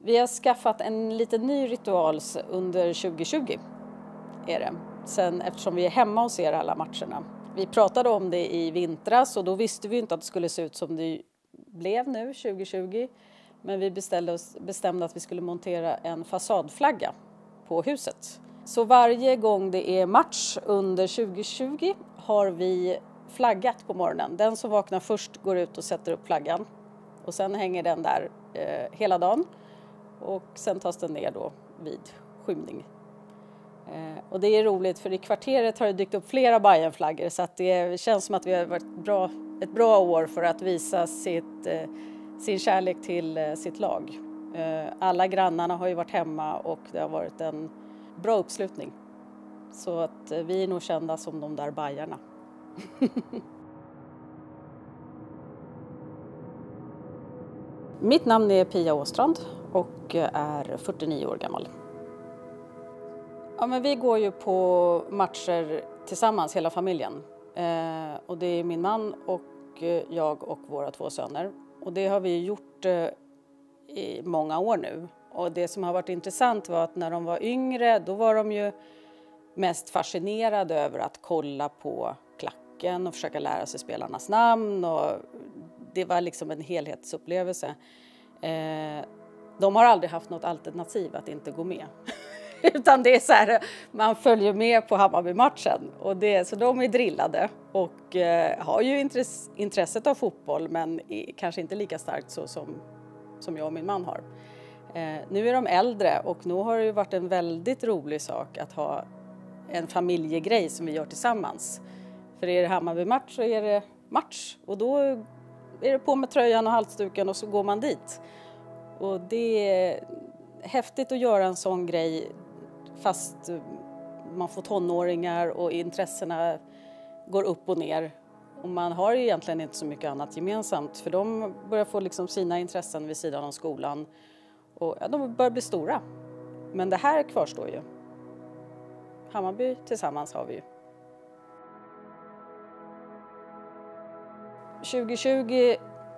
Vi har skaffat en liten ny ritual under 2020 är det. Sen eftersom vi är hemma och ser alla matcherna. Vi pratade om det i vintras och då visste vi inte att det skulle se ut som det blev nu 2020. Men vi bestämde att vi skulle montera en fasadflagga på huset. Så varje gång det är match under 2020 har vi flaggat på morgonen. Den som vaknar först går ut och sätter upp flaggan. Och sen hänger den där hela dagen. Och sen tas den ner då vid skymning. Och det är roligt för i kvarteret har det dykt upp flera Bayern-flaggor. Så att det känns som att vi har varit ett bra år för att visa sin kärlek till sitt lag. Alla grannarna har ju varit hemma och det har varit en bra uppslutning. Så att vi är nog kända som de där Bajarna. Mitt namn är Pia Åstrand och är 49 år gammal. Ja, men vi går ju på matcher tillsammans, hela familjen. Och det är min man och jag och våra 2 söner. Och det har vi gjort i många år nu. Och det som har varit intressant var att när de var yngre, då var de ju mest fascinerade över att kolla på klacken och försöka lära sig spelarnas namn. Och det var liksom en helhetsupplevelse. De har aldrig haft något alternativ att inte gå med. Utan det är så här, man följer med på Hammarby-matchen. Så de är drillade och har ju intresset av fotboll men kanske inte lika starkt så som jag och min man har. Nu är de äldre och nu har det ju varit en väldigt rolig sak att ha en familjegrej som vi gör tillsammans. För är det Hammarby-match så är det match och då är det på med tröjan och halsduken och så går man dit. Och det är häftigt att göra en sån grej fast man får tonåringar och intressena går upp och ner. Och man har ju egentligen inte så mycket annat gemensamt för de börjar få liksom sina intressen vid sidan av skolan. Och ja, de börjar bli stora. Men det här kvarstår ju. Hammarby tillsammans har vi ju. 2020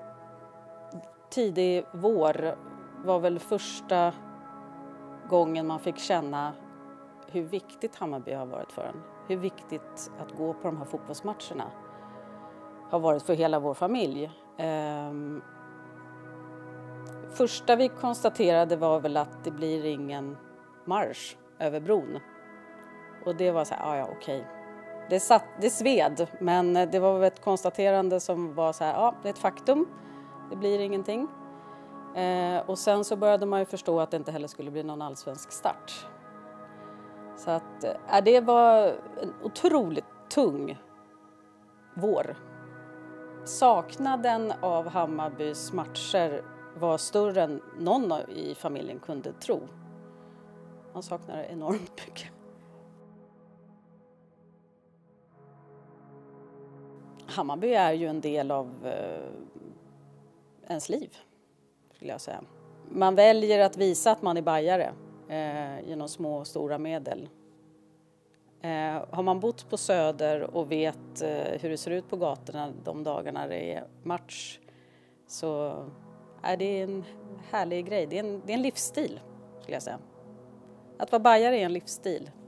tidig vår var väl första gången man fick känna hur viktigt Hammarby har varit för en. Hur viktigt att gå på de här fotbollsmatcherna har varit för hela vår familj. Första vi konstaterade var väl att det blir ingen marsch över bron. Och det var så här, ja okej. Det sved, men det var väl ett konstaterande som var så här, ja det är ett faktum. Det blir ingenting. Och sen så började man ju förstå att det inte heller skulle bli någon allsvensk start. Så att det var en otroligt tung vår. Saknaden av Hammarbys matcher var större än någon i familjen kunde tro. Man saknade enormt mycket. Hammarby är ju en del av ens liv, skulle jag säga. Man väljer att visa att man är bajare genom små och stora medel. Har man bott på Söder och vet hur det ser ut på gatorna de dagarna det är match så är det en härlig grej. Det är en livsstil, skulle jag säga. Att vara bajare är en livsstil.